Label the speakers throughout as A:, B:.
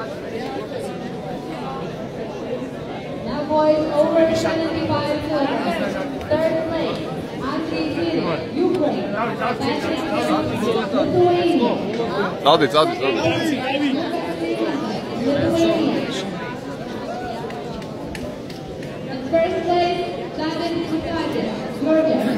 A: Now boys over 75 kilograms. Third place, Ukraine. And first place, Davit Mskhaladze, Georgia.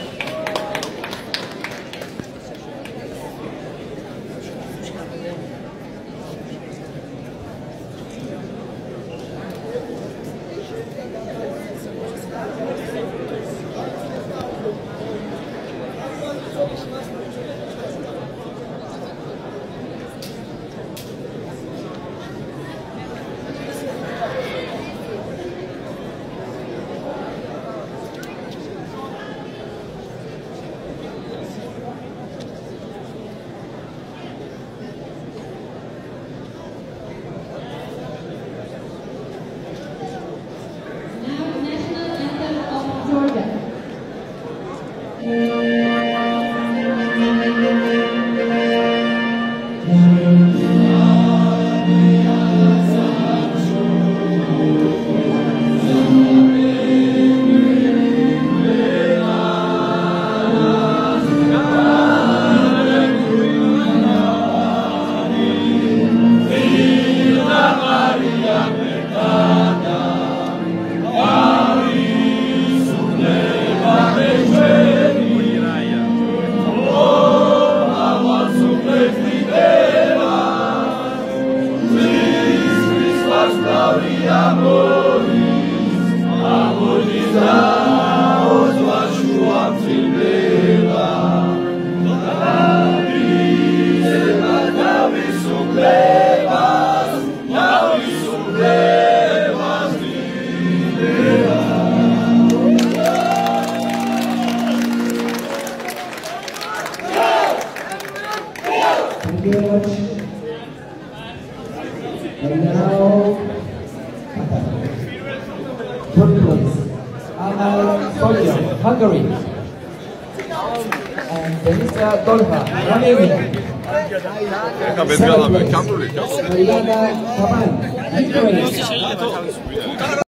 B: And now, third place, Hungary. And Denisa Dolha, Romania. Seventh place, Levan, Ukraine.